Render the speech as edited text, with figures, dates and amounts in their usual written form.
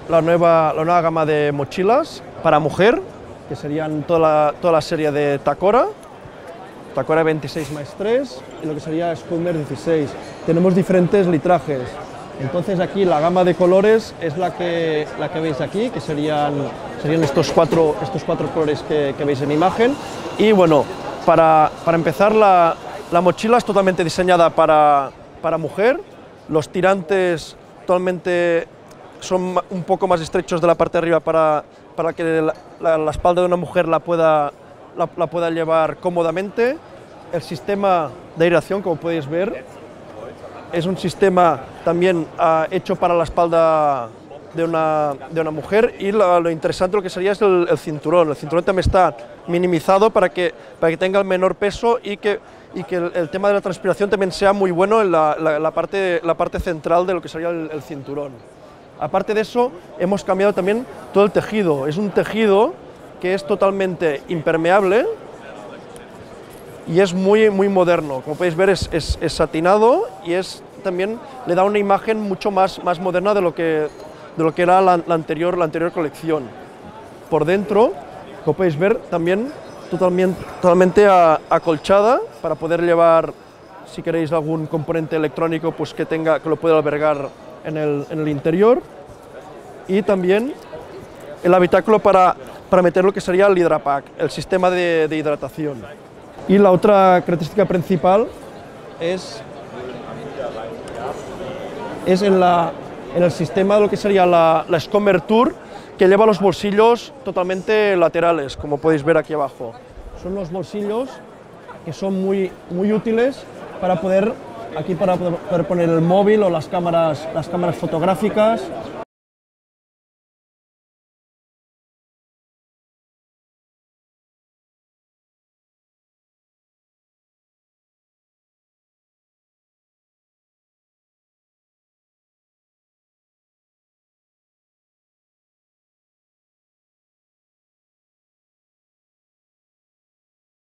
la nueva gama de mochilas para mujer, que serían toda la serie de Tacora 26x3 y lo que sería Scudmer 16. Tenemos diferentes litrajes. Entonces aquí la gama de colores es la que veis aquí, que serían estos cuatro colores que veis en imagen. Y bueno, para empezar, la mochila es totalmente diseñada para mujer. Los tirantes totalmente son un poco más estrechos de la parte de arriba para que la espalda de una mujer la pueda llevar cómodamente. El sistema de aireación, como podéis ver, es un sistema también hecho para la espalda de una mujer. Y lo interesante lo que sería es el cinturón. El cinturón también está minimizado para que tenga el menor peso y que el tema de la transpiración también sea muy bueno en la parte central de lo que sería el cinturón. Aparte de eso, hemos cambiado también todo el tejido. Es un tejido que es totalmente impermeable y es muy moderno. Como podéis ver, es satinado y también le da una imagen mucho más moderna de lo que era la anterior colección. Por dentro, como podéis ver, también totalmente acolchada para poder llevar, si queréis algún componente electrónico, pues que lo pueda albergar en el interior. Y también el habitáculo para meter lo que sería el Hydrapack, el sistema de hidratación. Y la otra característica principal es en el sistema de lo que sería la Scudmer Tour, que lleva los bolsillos totalmente laterales, como podéis ver aquí abajo. Son los bolsillos que son muy útiles para poder poner el móvil o las cámaras fotográficas.